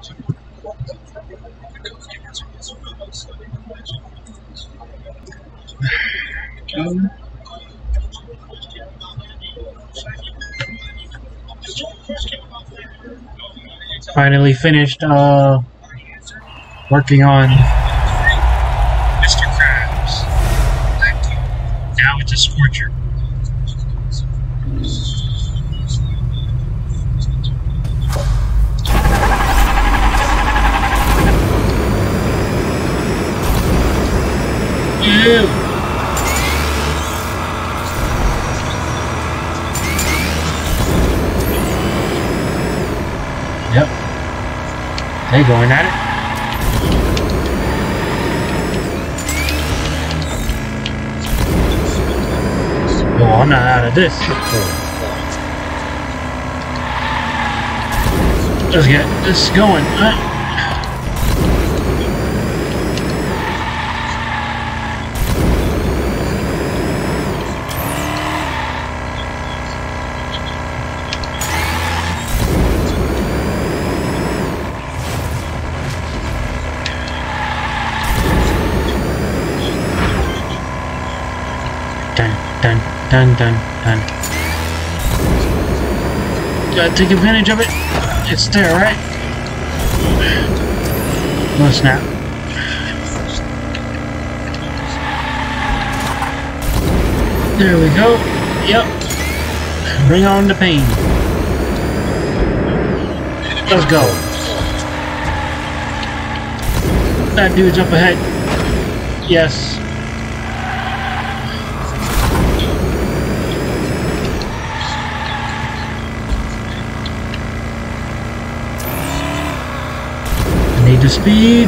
Finally finished working on Mr. Krabs. Now it's a Scorcher. Ew. Yep. They going at it. Oh, I'm not out of this. Let's get this going. Dun, dun, dun. Gotta take advantage of it. It's there, right? Oh, snap. There we go. Yep. Bring on the pain. Let's go. That dude's up ahead. Yes. Need the speed.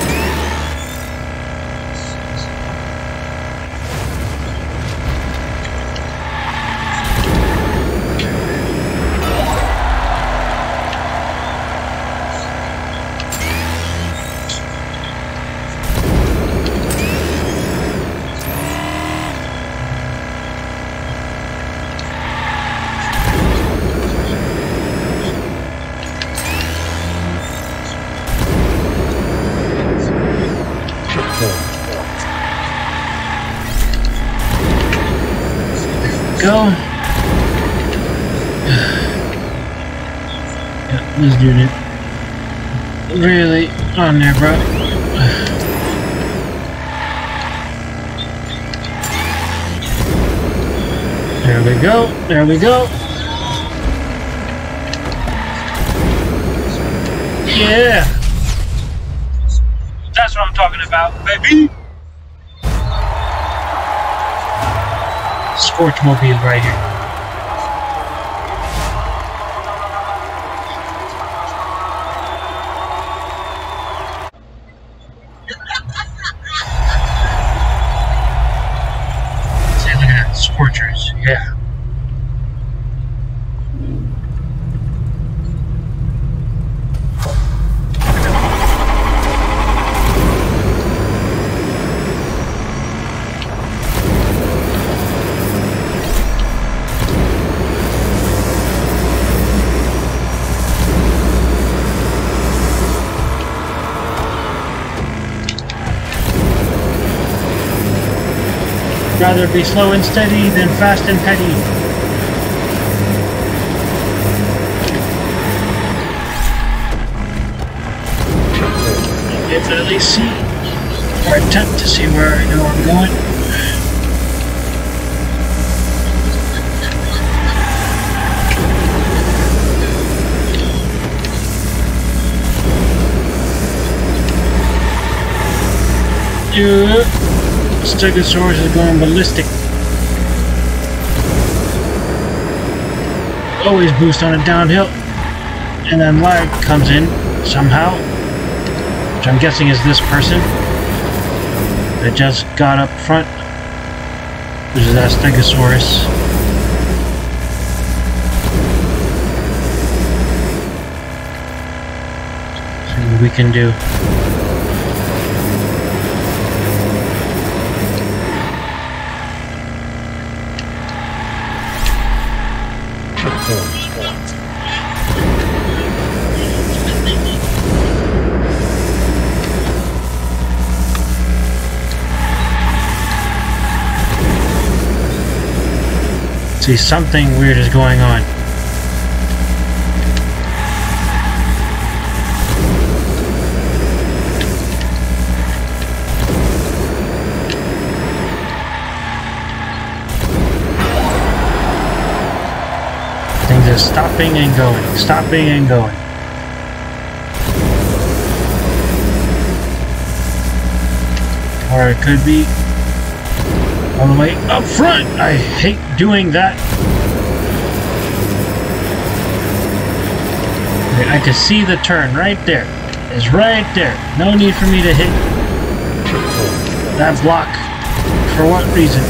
Go. Yeah, this dude really on there, bro. There we go. There we go. Yeah. That's what I'm talking about, baby. Scorchmobile right here. See, look at that, Scorchers, yeah. Rather be slow and steady than fast and petty. Definitely see or attempt to see where I know I'm going. Yeah. Stegosaurus is going ballistic. Always boost on a downhill. And then lag comes in somehow. Which I'm guessing is this person that just got up front. Which is that Stegosaurus. See what we can do. See, something weird is going on. Things are stopping and going, stopping and going. Or it could be all the way up front. I hate doing that. I can see the turn right there. It's right there. No need for me to hit that block. For what reason?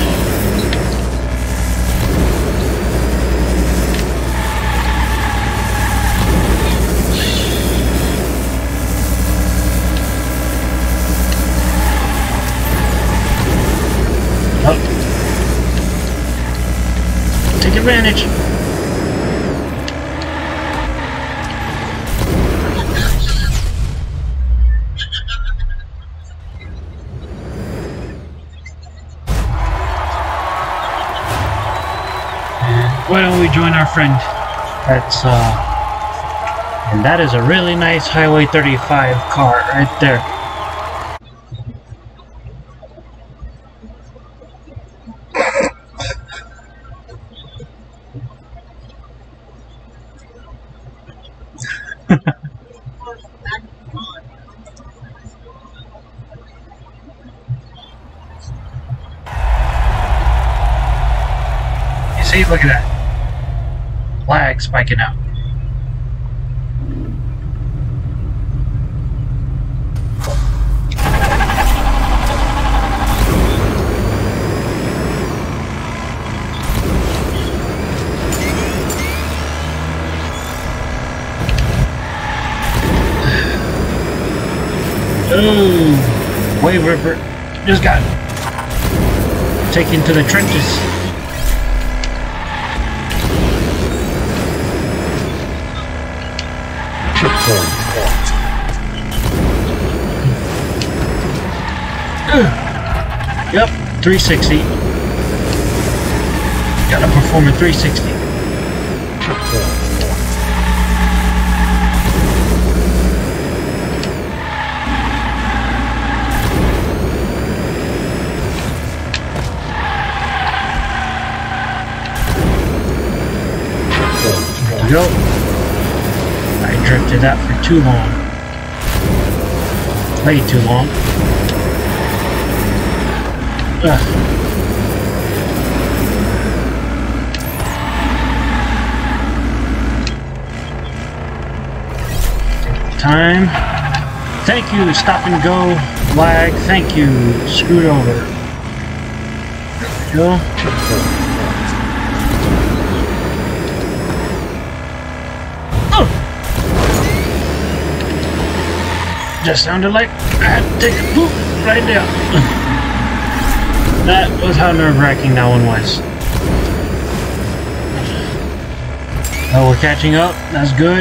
Take advantage. Why don't we join our friend? That's and that is a really nice Highway 35 car right there. See, look at that. Lag spiking out. Oh, Wave Ripper just got taken to the trenches. Yep, 360. Gotta perform a 360. There we go. I drifted that for too long. Way too long. Time. Thank you, stop and go. Lag. Thank you, screwed over. There we go. Just sounded like I had to take a poop right there. That was how nerve-wracking that one was. Oh, we're catching up. That's good.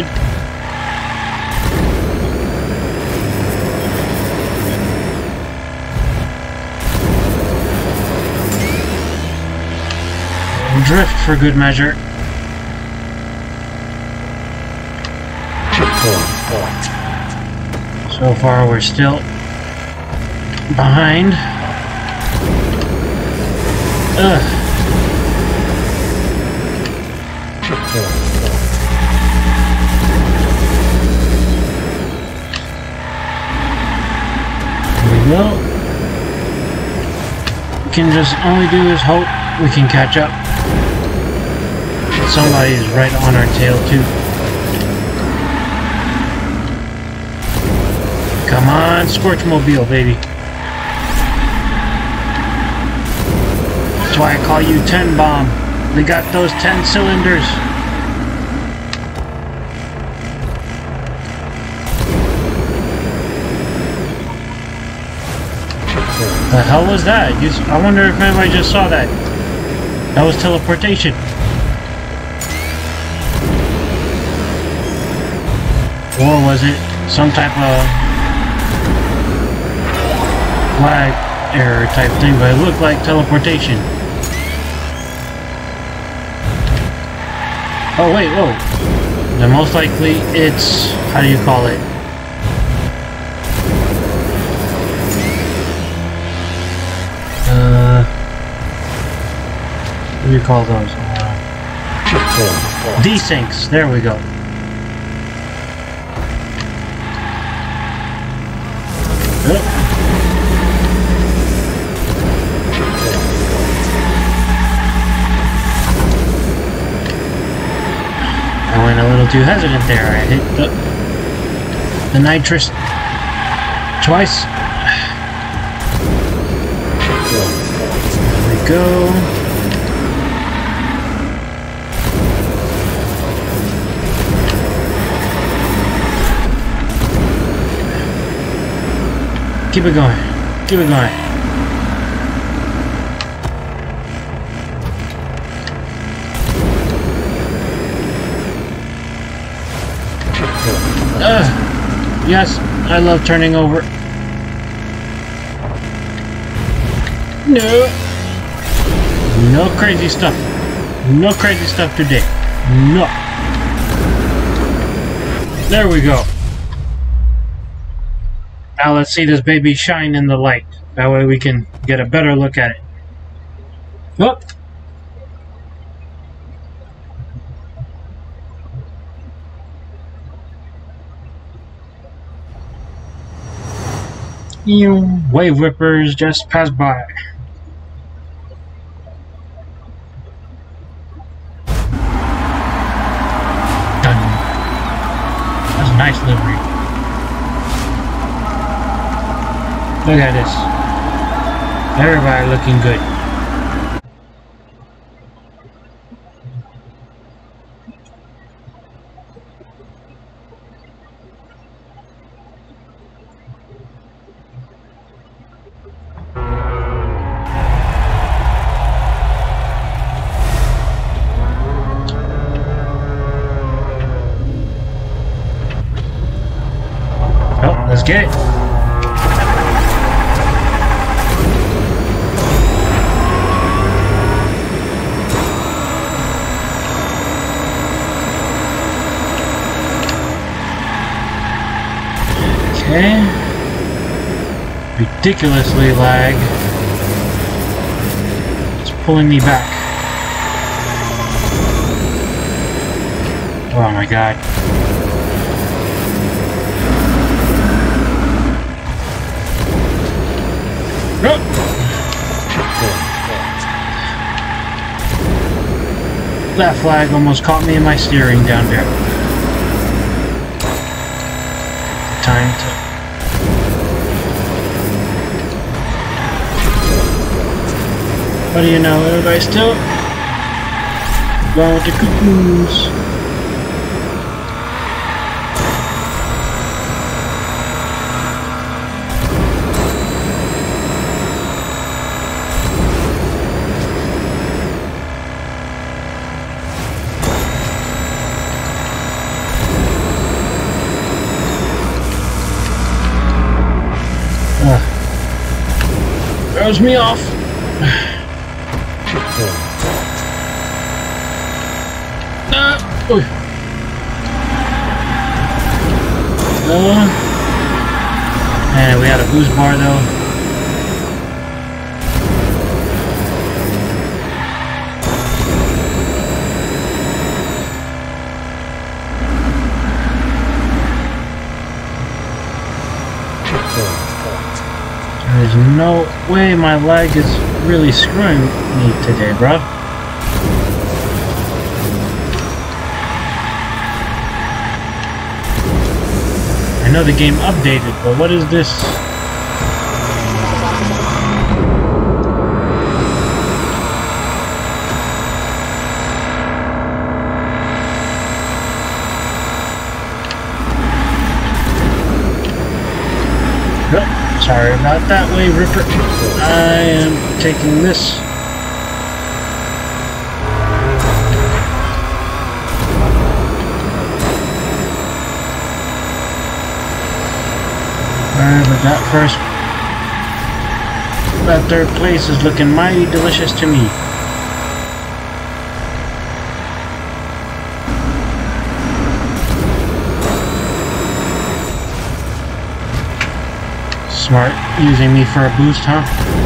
Drift for good measure. So far, we're still behind. Ugh. Here we go. We can just only do is hope we can catch up. Somebody's right on our tail too. Come on, Scorchmobile, baby. That's why I call you 10 Bomb. They got those 10 cylinders. The hell was that? I wonder if anybody just saw that. That was teleportation. Or was it some type of flag error type thing, but it looked like teleportation. Oh wait, whoa. Then most likely it's, how do you call it? What do you call those? Desyncs, there we go. I went a little too hesitant there. I hit the nitrous twice. There we go. Keep it going. Keep it going. Yes, I love turning over. No. No crazy stuff. No crazy stuff today. No. There we go. Now let's see this baby shine in the light. That way we can get a better look at it. Oh. Wave whippers just passed by. Done. That's a nice livery. Look at this. Everybody looking good. Oh, let's get it. Okay. Ridiculously lag. It's pulling me back. Oh my god. Oh. That flag almost caught me in my steering down there. Time to... What do you know, everybody still going with the cuckoos. Throws me off. And we had a boost bar though. There's no way my leg is really screwing me today, bro. I know the game updated, but what is this? Oh, sorry about that, Wave Ripper. I am taking this. But that third place is looking mighty delicious to me. Smart, using me for a boost, huh?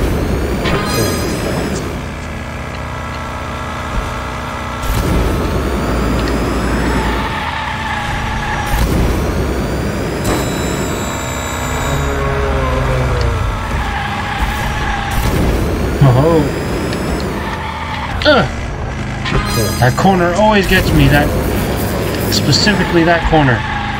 Oh. That corner always gets me, specifically that corner.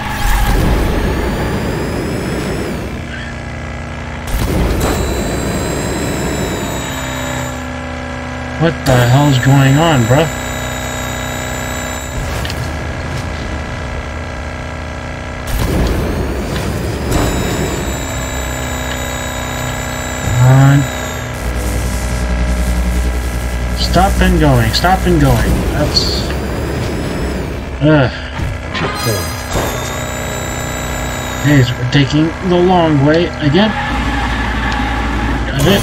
What the hell's going on, bruh? Come on. Stop and going, stop and going. That's... Okay, so we're taking the long way again. Got it.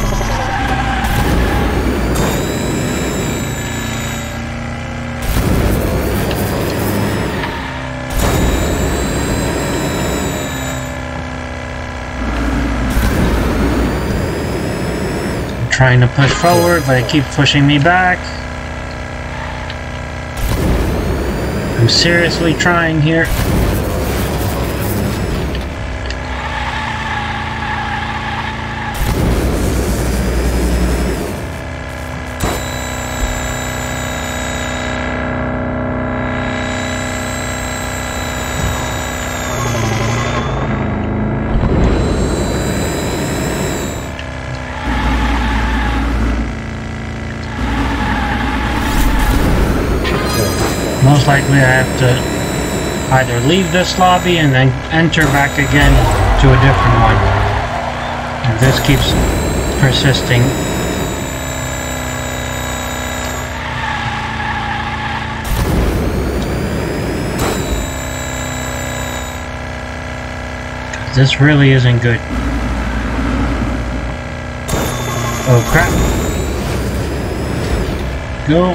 Trying to push forward, but it keeps pushing me back. I'm seriously trying here. Most likely I have to either leave this lobby and then enter back again to a different one. If this keeps persisting. This really isn't good. Oh crap. Go.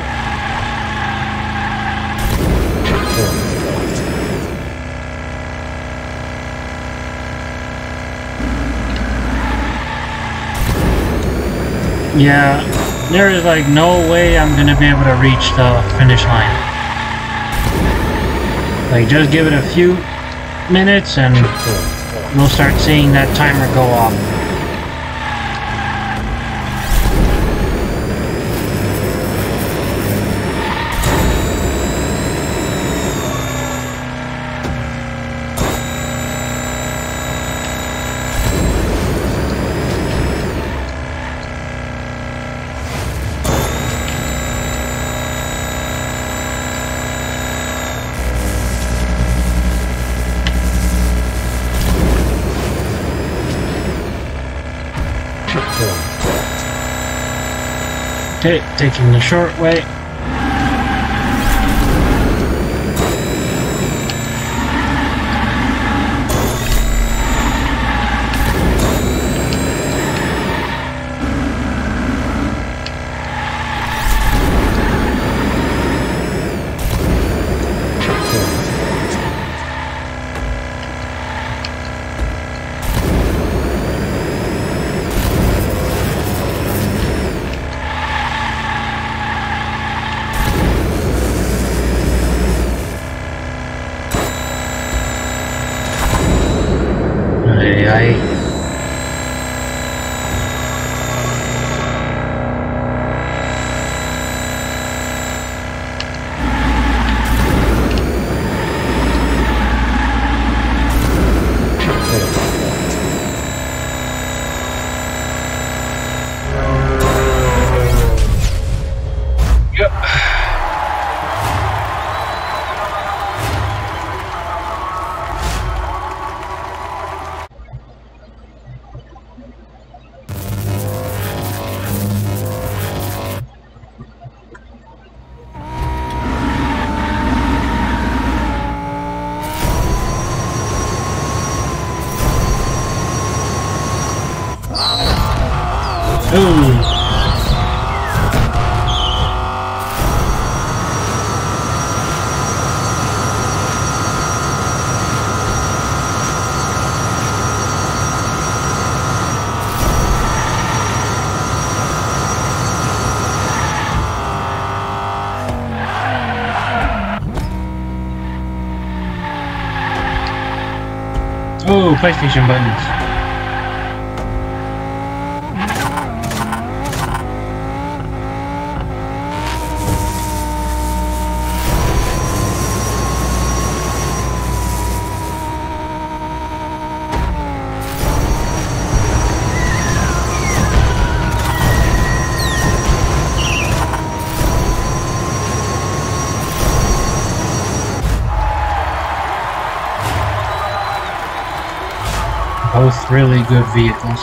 Yeah, there is like no way I'm gonna be able to reach the finish line. Like, just give it a few minutes and we'll start seeing that timer go off. Okay, taking the short way. Oh, PlayStation buttons. Both really good vehicles.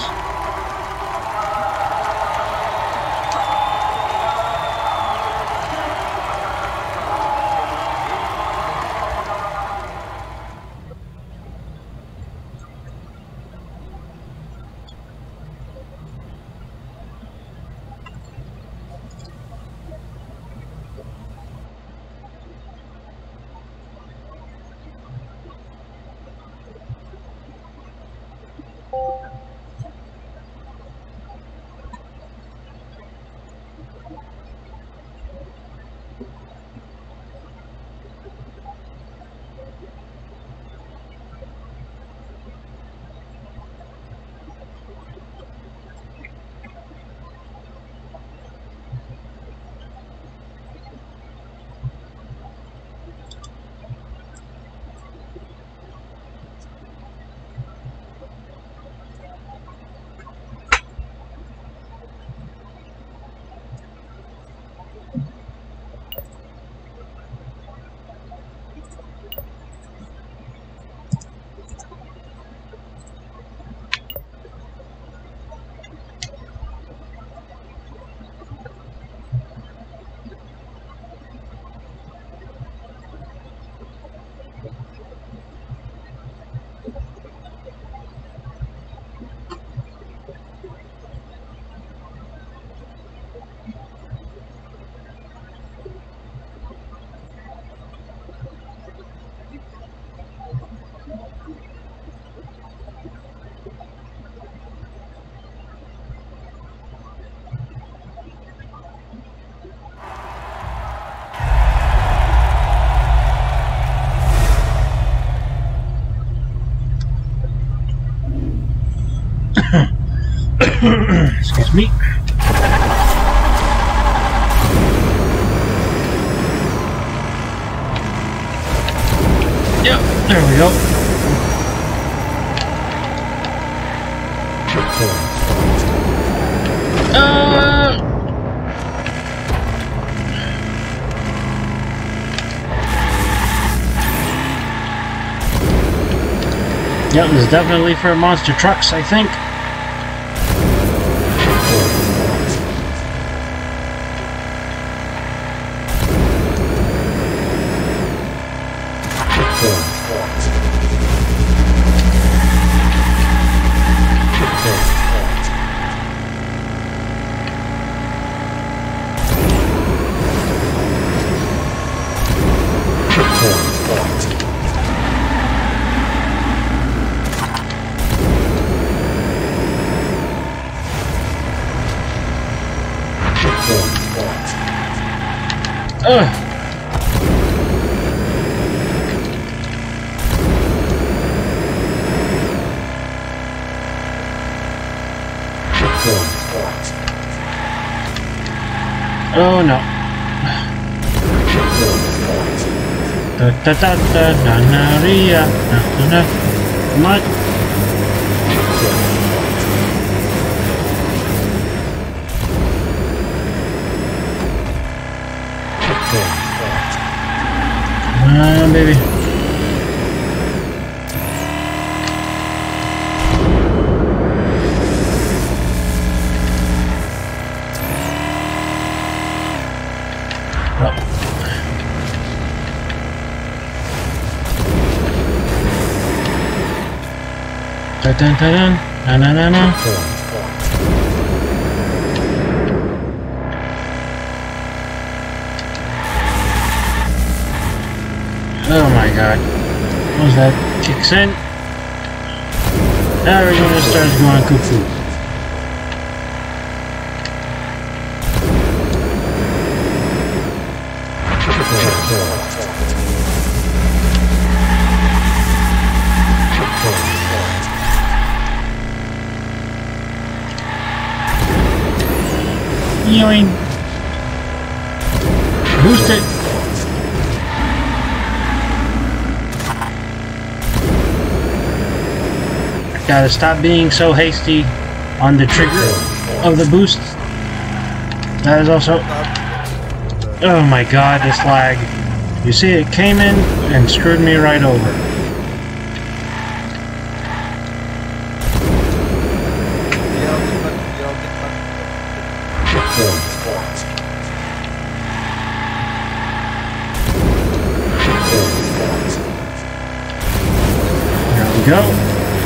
Excuse me. Yep, there we go. Yep, this is definitely for monster trucks, I think. Oh no. Da da da da na na ria na na na. Come on. Come on, baby. Dun dun dun dun na na na. Oh my god. Once that kicks in, everyone just starts going cuckoo. Yoing. Boost it. I gotta stop being so hasty on the trigger of the boost. That is also... Oh my god, this lag. You see, it came in and screwed me right over. There we go.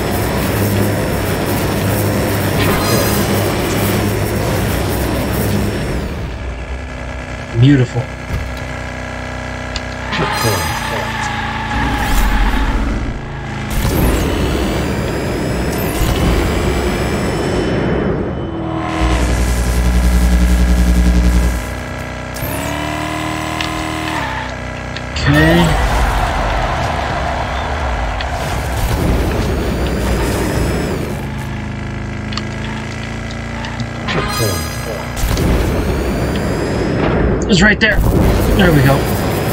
Beautiful. Okay. It's right there. There we go.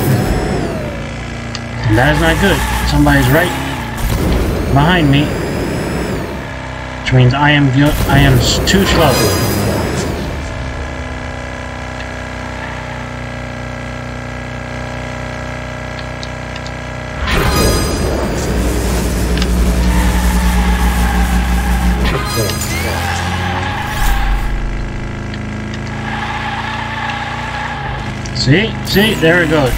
And that is not good. Somebody's right behind me, which means I am too slow. See, there it goes.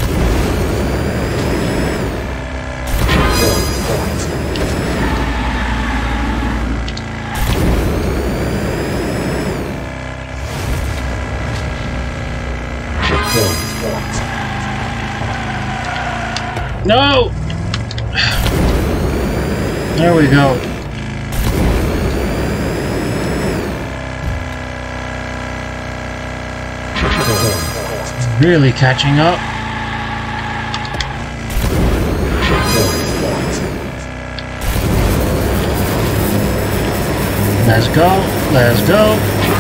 No! There we go. Really catching up. Let's go, let's go.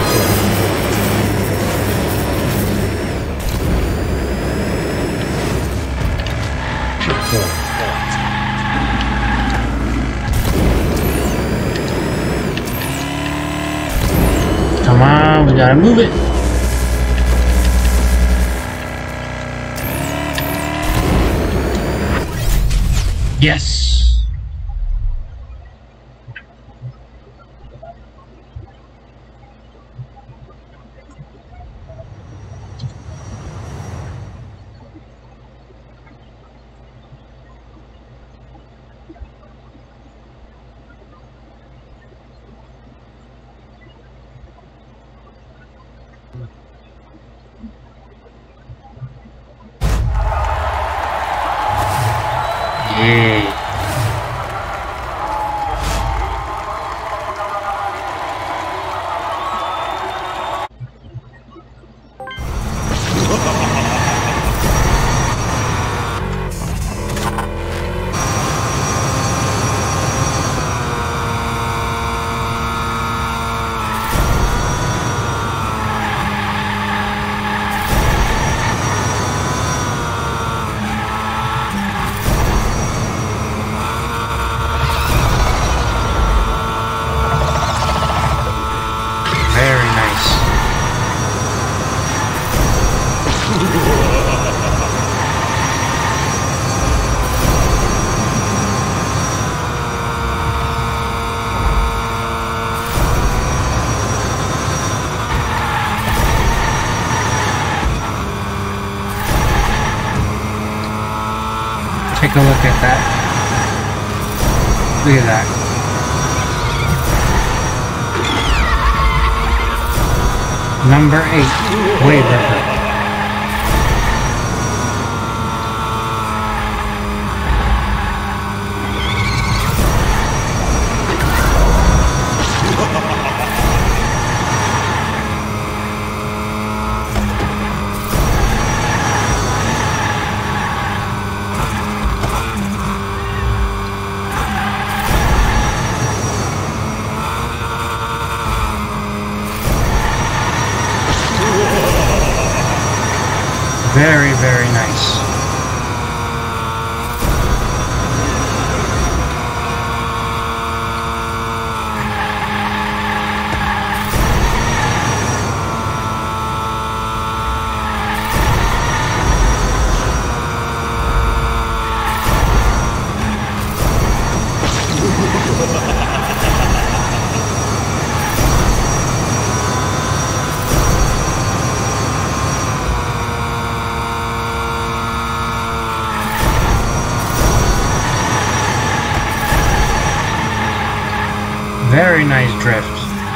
Come on, we gotta move it. Yes. Yeah. Take a look at that. Look at that. Number 8, Wayburger. Very, very nice. Very nice drift.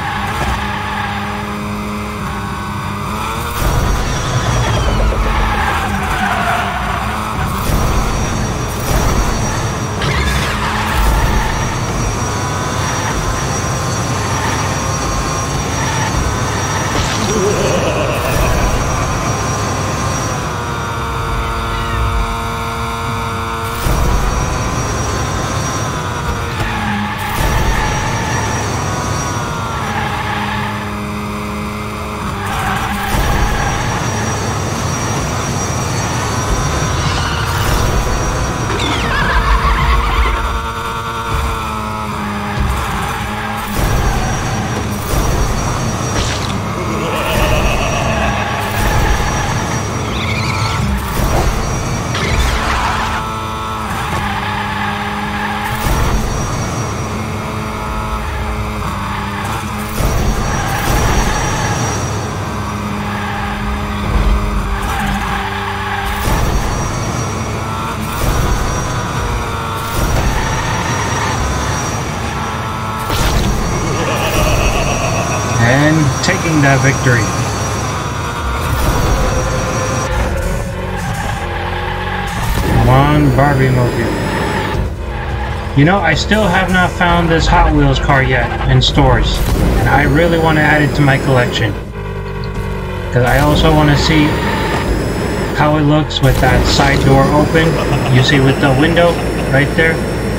And taking that victory. Come on, Barbie Mobile. You know, I still have not found this Hot Wheels car yet in stores, and I really want to add it to my collection. Because I also want to see how it looks with that side door open. You see with the window right there.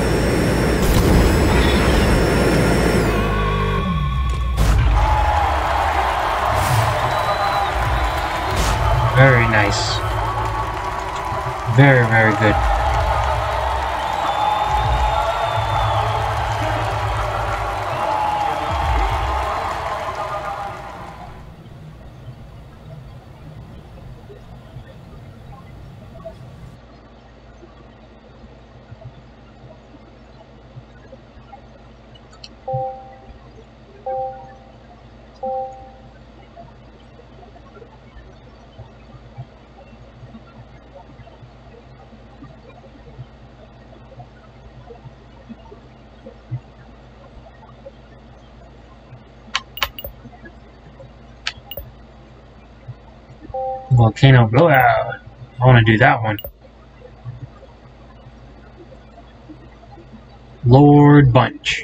Very nice. Very, very good. Volcano Blowout. I want to do that one. Lord Bunch.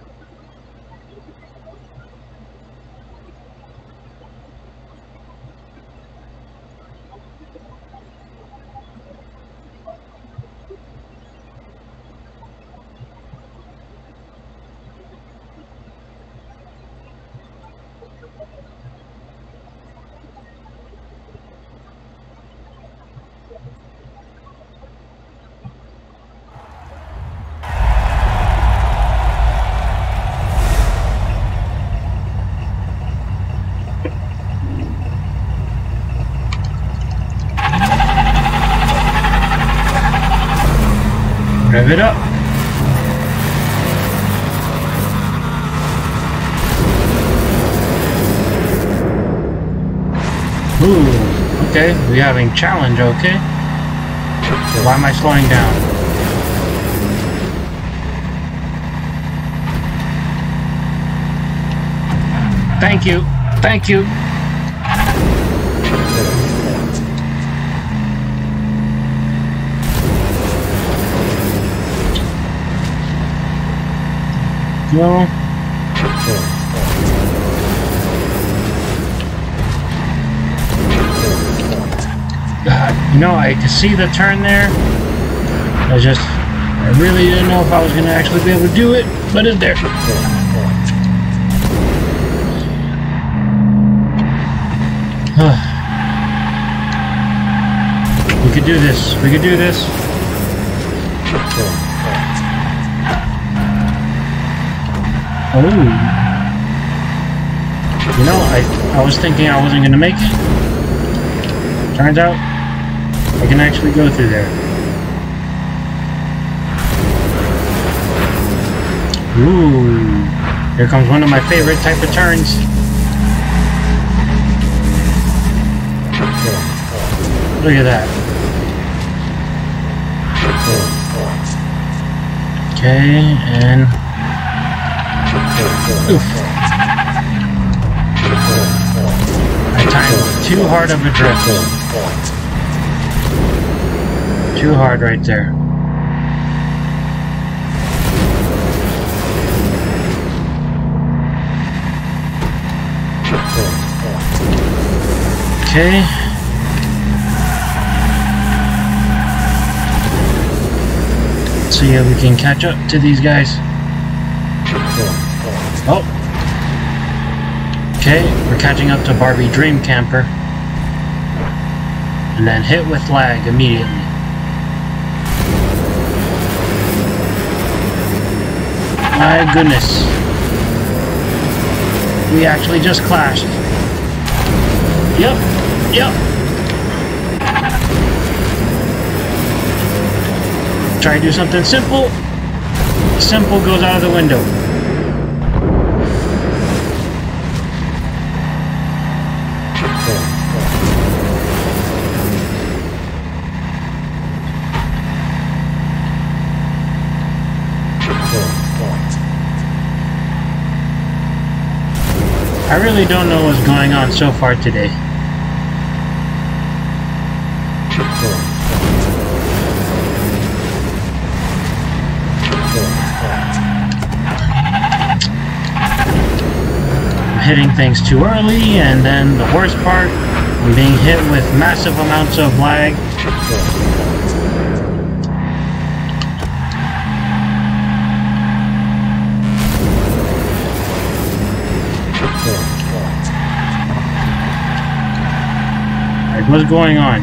Rev it up. Ooh, okay, we're having challenge, okay? Why am I slowing down? Thank you, thank you. No. You know, I could see the turn there. I really didn't know if I was going to actually be able to do it, but it's there. could do this. We could do this. Oh. You know, I was thinking I wasn't going to make it. Turns out, I can actually go through there. Ooh. Here comes one of my favorite type of turns. Look at that. Okay, and... Oof. I timed too hard of a drift. Too hard right there. Okay. Let's see if we can catch up to these guys. Oh. Okay, we're catching up to Barbie Dream Camper. And then hit with lag immediately. My goodness. We actually just clashed. Yep. Try to do something simple. Simple goes out of the window. I really don't know what's going on so far today. I'm hitting things too early, and then the worst part, I'm being hit with massive amounts of lag. Like, what's going on?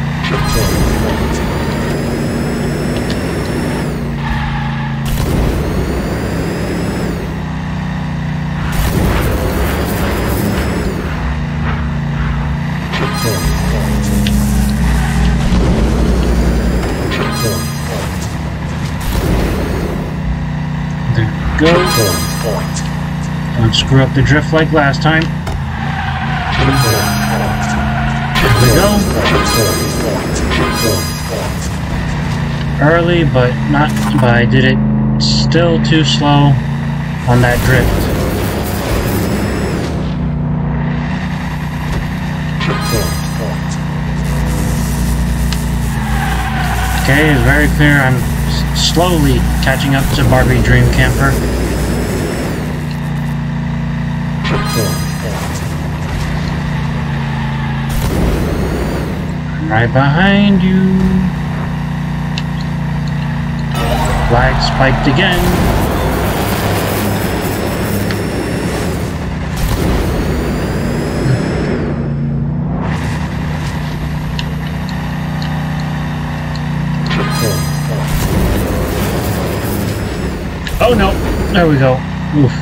There we go. Don't screw up the drift like last time. There we go. Early, but I did it still too slow on that drift. Okay, it's very clear I'm slowly catching up to Barbie Dream Camper. I'm right behind you. Flag spiked again. Oh no, there we go. Oof.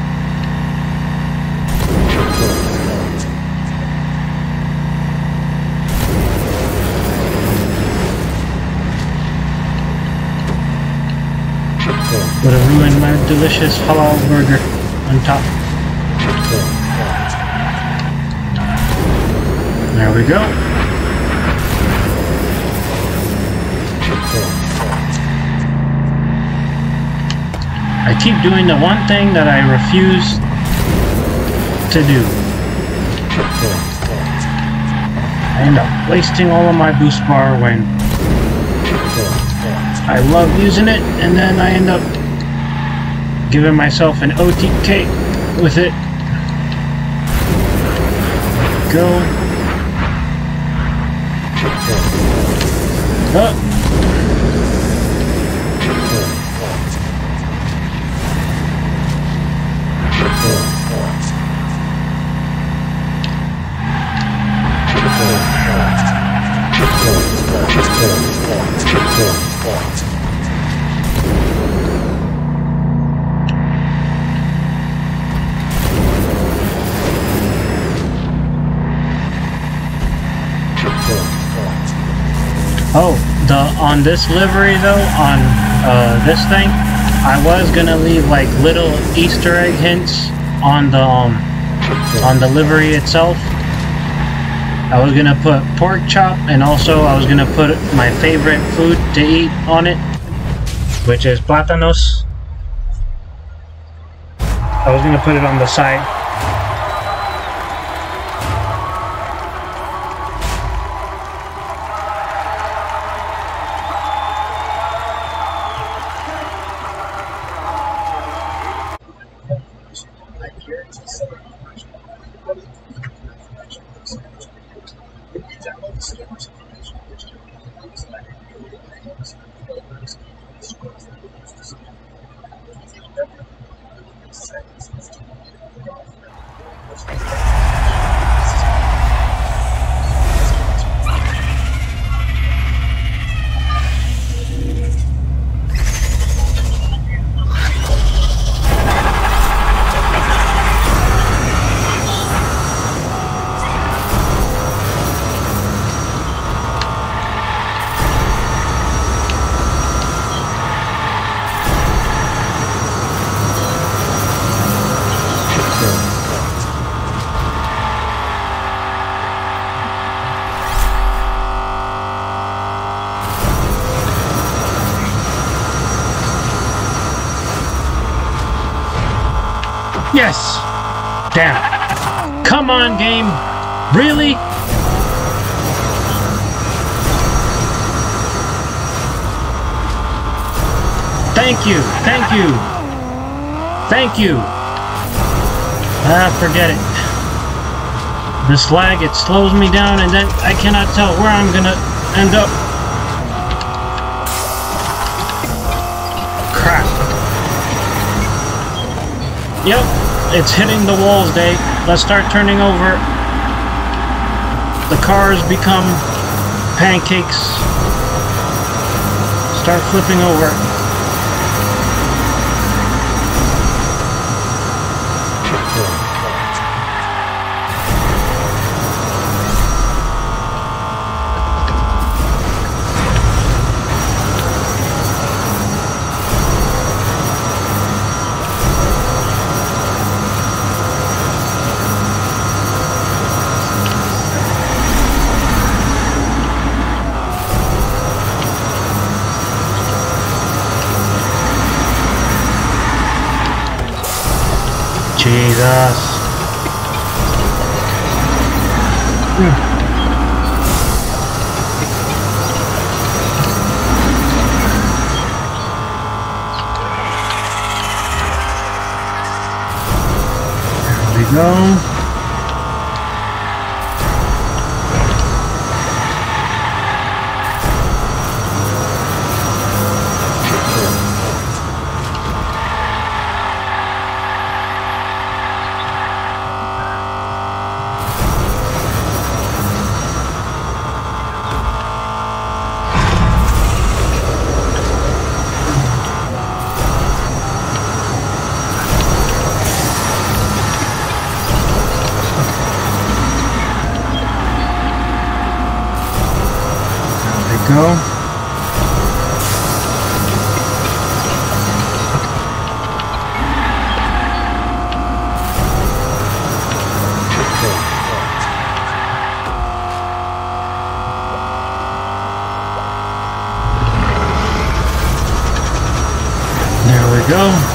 Would have ruined my delicious halal burger on top. There we go. I keep doing the one thing that I refuse to do. I end up wasting all of my boost bar when I love using it, and then I end up giving myself an OTK with it. Go. Oh. Oh, on this livery though, on this thing, I was gonna leave like little Easter egg hints on the livery itself. I was gonna put pork chop, and also I was gonna put my favorite food to eat on it, which is plátanos. I was gonna put it on the side. Yes! Damn it. Come on, game! Really? Thank you! Thank you! Thank you! Ah, forget it. This lag, it slows me down and then I cannot tell where I'm gonna end up. Crap. Yep. It's hitting the walls day. Let's start turning over. The cars become pancakes. Start flipping over. Jesus. There we go. Go. There we go.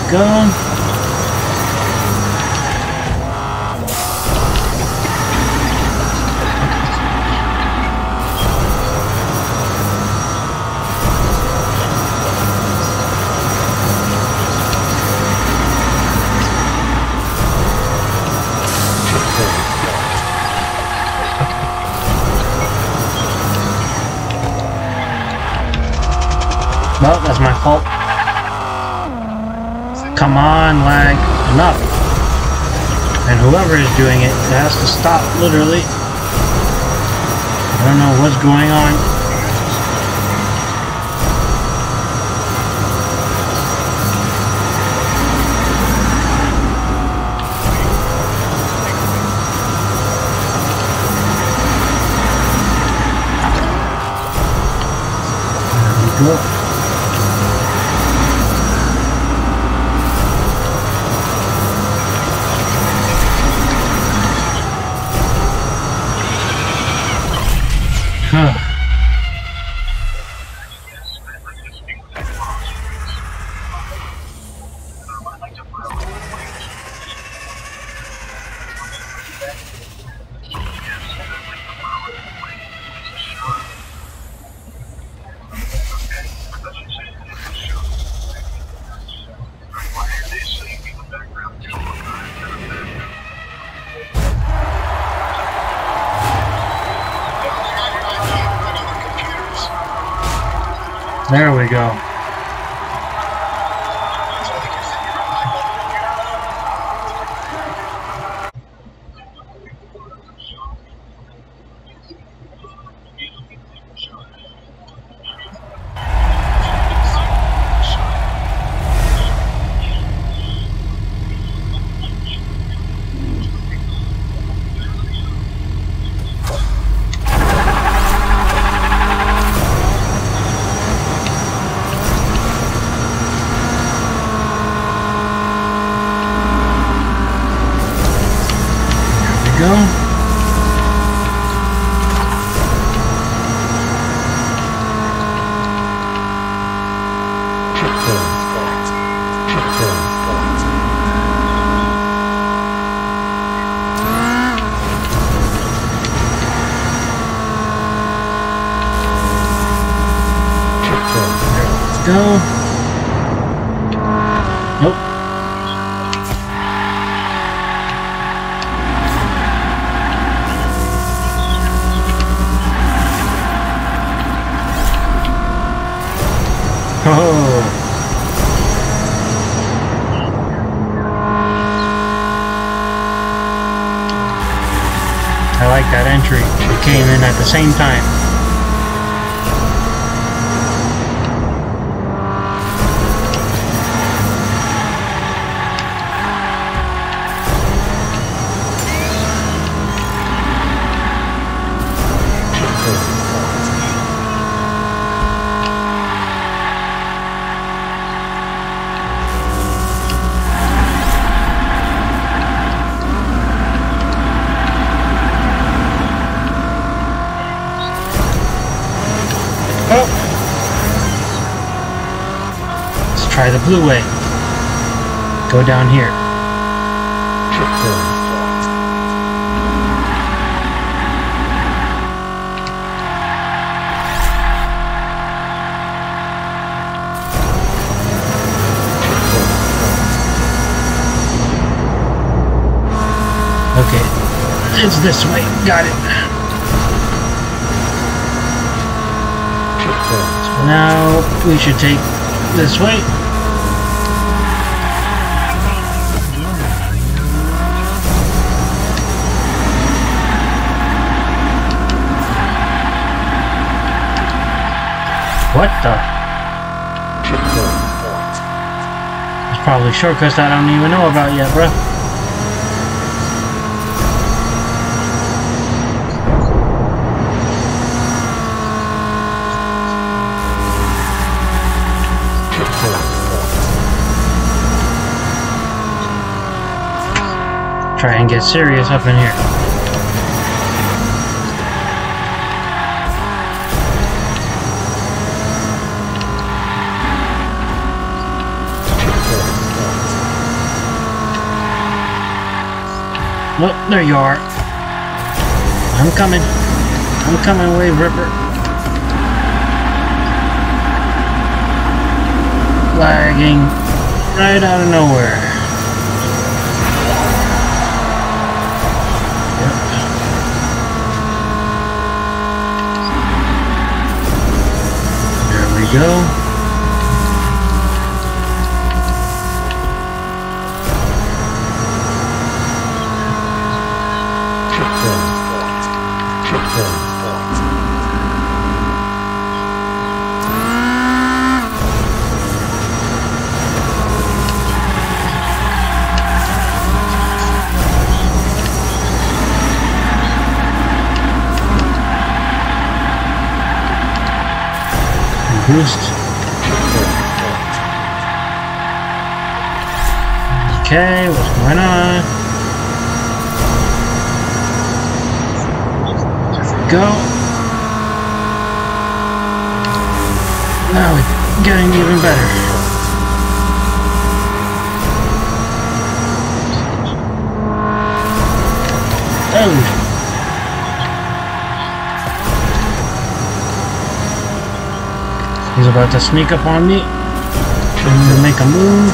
go. Well, that's my fault. Come on, lag. Enough. And whoever is doing it has to stop, literally. I don't know what's going on. There we go. There we go. Go. Let's go. Nope. Oh. I like that entry. It came in at the same time. Try the blue way. Go down here. Okay, it's this way. Got it. So now we should take this way. What the? There's probably shortcuts I don't even know about yet, bruh. Try and get serious up in here. Oh, there you are. I'm coming. I'm coming, Wave Ripper. Lagging right out of nowhere. Yep. There we go. Boost. Okay, what's going on? There we go. Now it's getting even better. Oh! He's about to sneak up on me. I'm gonna make a move.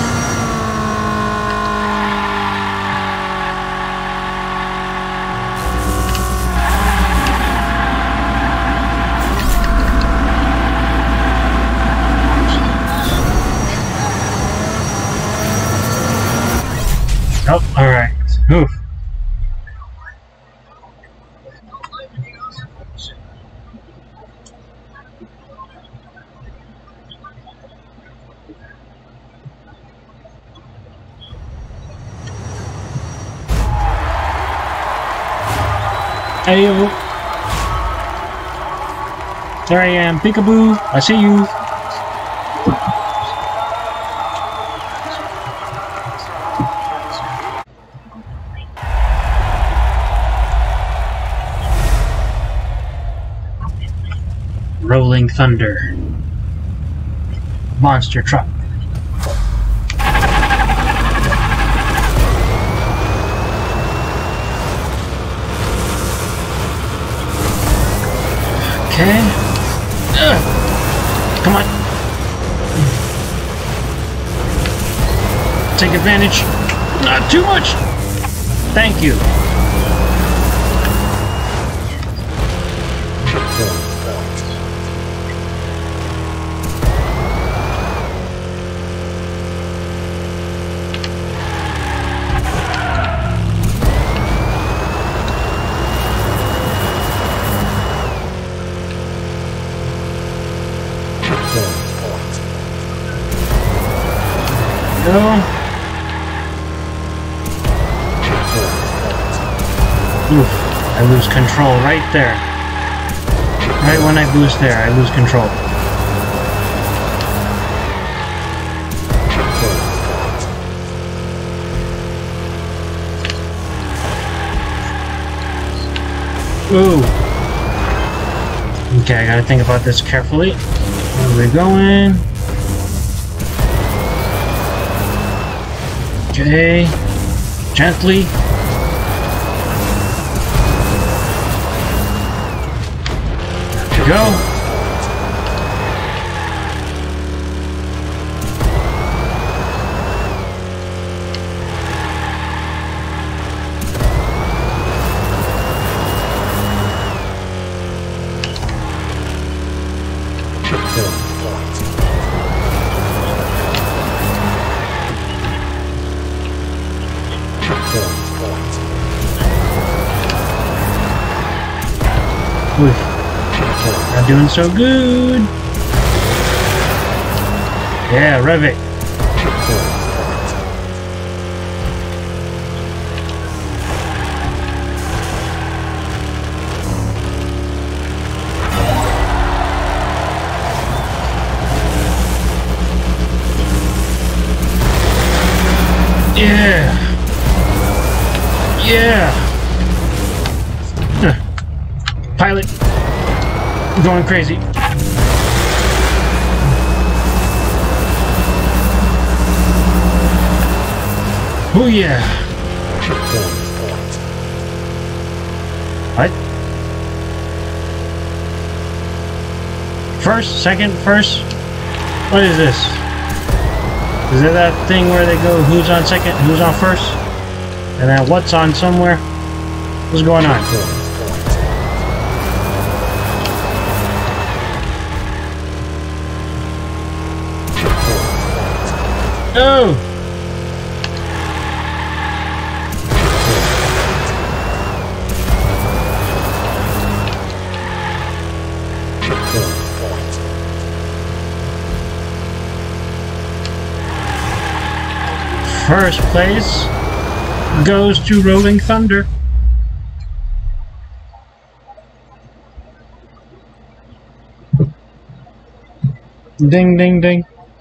Oh, alright. Oof. Hey, there I am, Peekaboo. I see you. Rolling Thunder. Monster truck. Okay. Come on. Take advantage. Not too much. Thank you. Go. Oof, I lose control right there. Right when I boost there, I lose control. Ooh. Okay, I gotta think about this carefully. Where are we going? Okay, gently. There we go. Oof. Not doing so good. Yeah, rev it. Yeah. Yeah. Pilot. Going crazy. Oh yeah. First, second, first. What is this? Is it that thing where they go who's on second, who's on first? And then what's on somewhere? What's going on? No! First place goes to Rolling Thunder. Ding, ding, ding.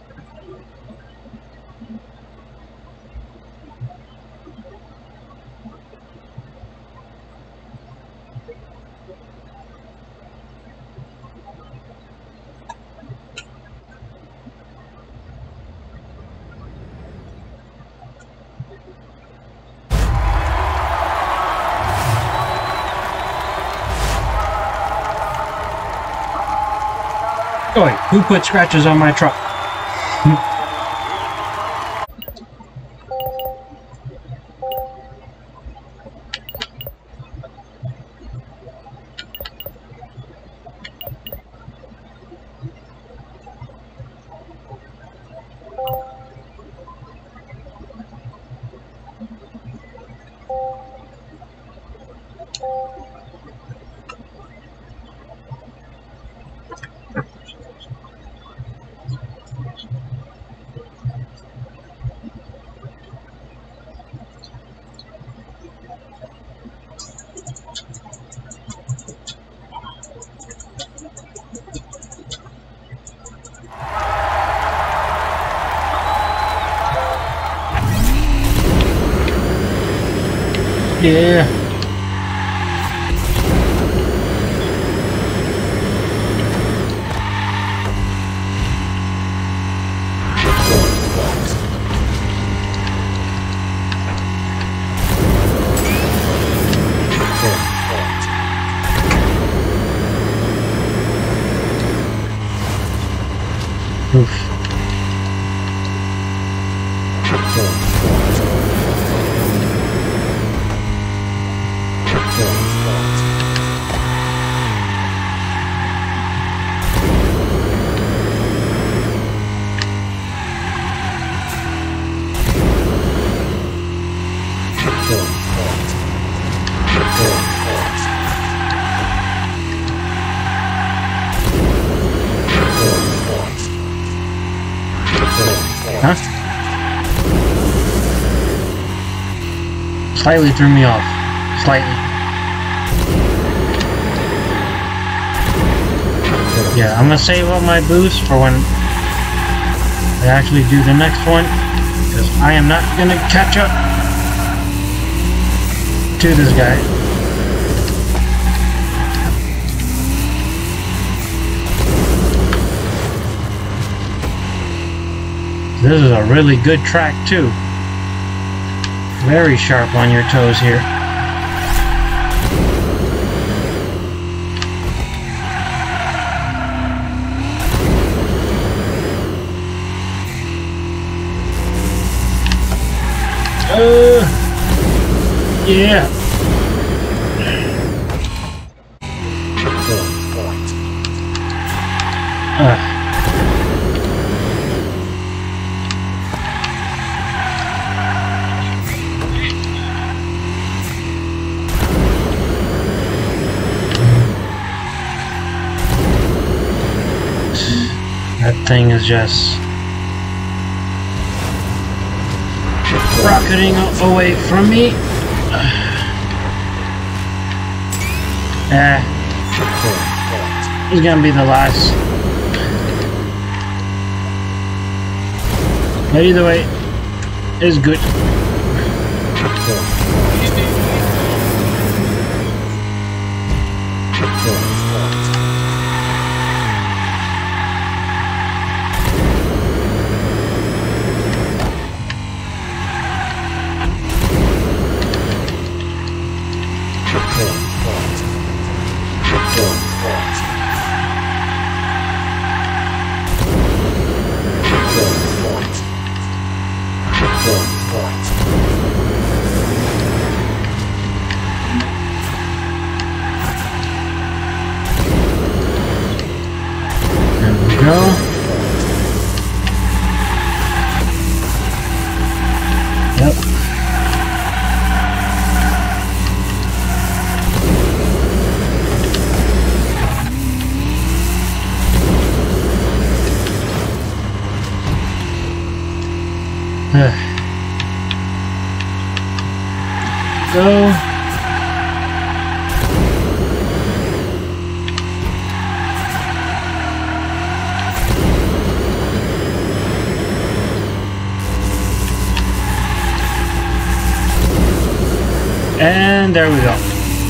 Oh wait, who put scratches on my truck? Yeah. Oof. Huh? Slightly threw me off. Slightly. Yeah, I'm gonna save all my boosts for when I actually do the next one, because I am not gonna catch up to this guy. This is a really good track too. Very sharp on your toes here. Yeah. That thing is just rocketing away from me. He's gonna be the last. But either way, it's good. There we go. Yep. Go. And there we go.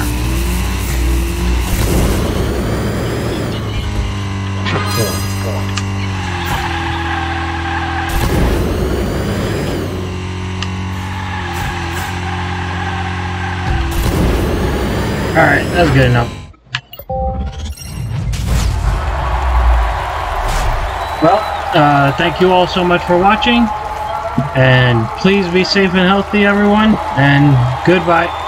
Alright, that's good enough. Well, thank you all so much for watching. And please be safe and healthy, everyone. And goodbye.